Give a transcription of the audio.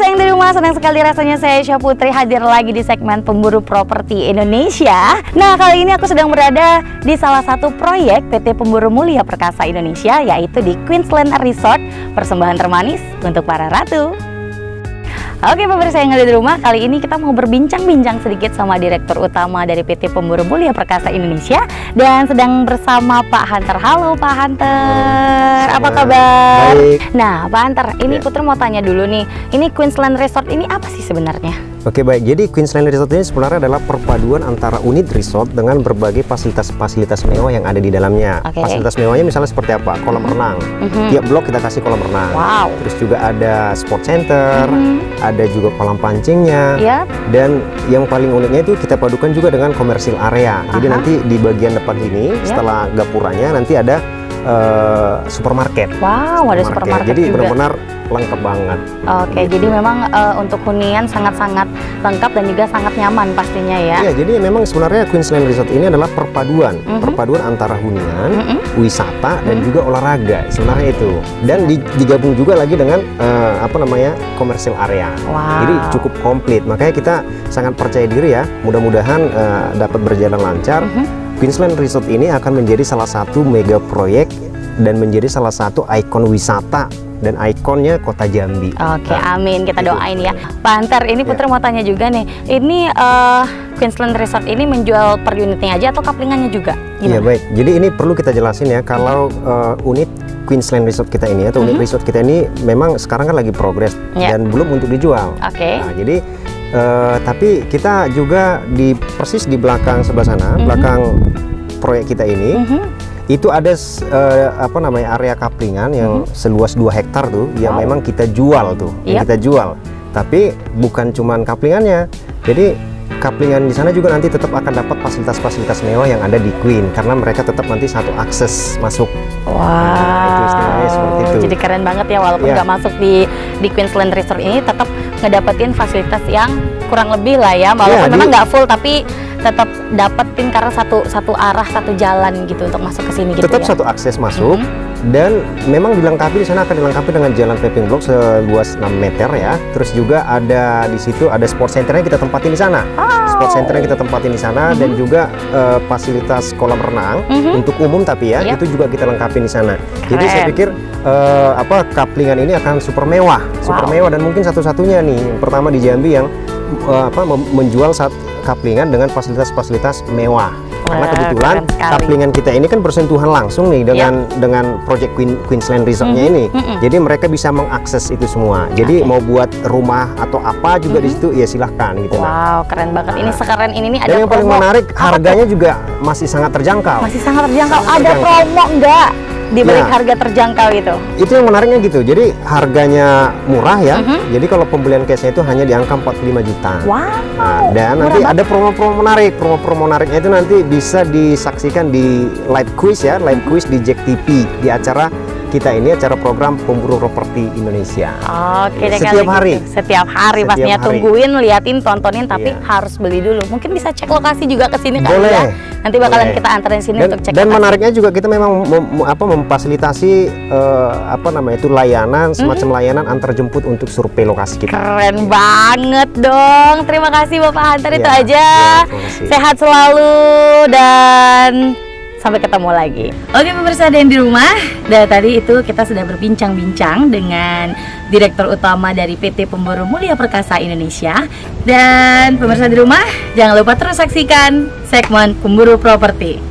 pemirsa yang di rumah, senang sekali rasanya saya Aisyah Putri hadir lagi di segmen Pemburu Properti Indonesia. Nah, kali ini aku sedang berada di salah satu proyek PT Pemburu Mulia Perkasa Indonesia, yaitu di Queensland Resort, persembahan termanis untuk para ratu. Oke pemirsa yang ada di rumah, kali ini kita mau berbincang-bincang sedikit sama Direktur Utama dari PT Pemburu Mulia Perkasa Indonesia, dan sedang bersama Pak Hunter. Halo Pak Hunter, apa kabar? Baik. Nah Pak Hunter, ini Putri mau tanya dulu nih, ini Queensland Resort ini apa sih sebenarnya? Oke baik, jadi Queensland Resort ini sebenarnya adalah perpaduan antara unit resort dengan berbagai fasilitas-fasilitas mewah yang ada di dalamnya. Fasilitas mewahnya misalnya seperti apa? Kolam renang. Tiap blok kita kasih kolam renang. Wow. Terus juga ada sport center, ada juga kolam pancingnya. Dan yang paling uniknya itu kita padukan juga dengan commercial area. Jadi nanti di bagian depan sini, setelah gapuranya nanti ada supermarket. Wow, ada supermarket jadi juga. benar-benar lengkap banget. Oke, jadi memang untuk hunian sangat-sangat lengkap dan juga sangat nyaman pastinya ya. Iya, jadi memang sebenarnya Queensland Resort ini adalah perpaduan antara hunian, wisata dan juga olahraga sebenarnya itu. Dan digabung juga lagi dengan commercial area. Wow. Jadi cukup komplit. Makanya kita sangat percaya diri ya. Mudah-mudahan dapat berjalan lancar. Queensland Resort ini akan menjadi salah satu mega proyek dan menjadi salah satu ikon wisata dan ikonnya kota Jambi. Oke, amin. Kita doain ya. Pak Hunter, ini Putri mau tanya juga nih. Ini Queensland Resort ini menjual per unitnya aja atau kaplingannya juga? Iya baik. Jadi ini perlu kita jelasin ya. Kalau unit Queensland Resort kita ini atau unit resort kita ini memang sekarang kan lagi progres dan belum untuk dijual. Oke. Nah, jadi tapi kita juga persis di belakang sebelah sana, belakang proyek kita ini. Itu ada area kaplingan yang seluas 2 hektar tuh yang memang kita jual tuh, yang kita jual. Tapi bukan cuman kaplingannya. Jadi kaplingan di sana juga nanti tetap akan dapat fasilitas-fasilitas mewah yang ada di Queen, karena mereka tetap nanti satu akses masuk. Wow. Itu istilahnya seperti itu. Jadi keren banget ya, walaupun nggak masuk di Queensland Resort ini tetap ngedapetin fasilitas yang kurang lebih lah ya, walaupun memang nggak full tapi tetap dapetin karena satu arah, satu jalan gitu untuk masuk ke sini gitu. Tetap satu akses masuk. Dan memang dilengkapi di sana akan dilengkapi dengan jalan paving block seluas 6 meter ya. Terus juga ada di situ ada sport center yang kita tempatin di sana. Sport center yang kita tempatin di sana dan juga fasilitas kolam renang untuk umum tapi ya itu juga kita lengkapi di sana. Jadi saya pikir kaplingan ini akan super mewah dan mungkin satu-satunya nih yang pertama di Jambi yang menjual kaplingan dengan fasilitas-fasilitas mewah. Karena kebetulan kaplingan kita ini kan bersentuhan langsung nih dengan project Queensland Resort-nya ini. Jadi mereka bisa mengakses itu semua. Jadi mau buat rumah atau apa juga di situ ya silahkan gitu. Wow, keren banget. Ini sekeren ini nih ada dan yang paling menarik harganya juga masih sangat terjangkau. Masih sangat terjangkau. Ada promo enggak? Di balik harga terjangkau itu. Itu yang menariknya gitu. Jadi harganya murah ya. Jadi kalau pembelian cashnya itu hanya di angka 45 juta. Wow. Nah, dan nanti ada promo-promo menarik. Promo-promo menariknya itu nanti bisa disaksikan di live quiz ya, live quiz di Jack TV di acara kita ini, acara program Pemburu Properti Indonesia. Oke deh, setiap hari. Gitu. Setiap hari pastinya tungguin, liatin, tontonin, tapi harus beli dulu. Mungkin bisa cek lokasi juga ke sini kan ya. Nanti bakalan kita anterin sini untuk cek. Dan menariknya juga kita memang memfasilitasi layanan semacam layanan antar jemput untuk survei lokasi kita. Keren banget dong. Terima kasih Bapak Hunter, itu aja. Sehat selalu dan sampai ketemu lagi. Oke pemirsa yang di rumah, dari tadi itu kita sudah berbincang-bincang dengan Direktur Utama dari PT Pemburu Mulia Perkasa Indonesia. Dan pemirsa di rumah, jangan lupa terus saksikan segmen Pemburu Properti.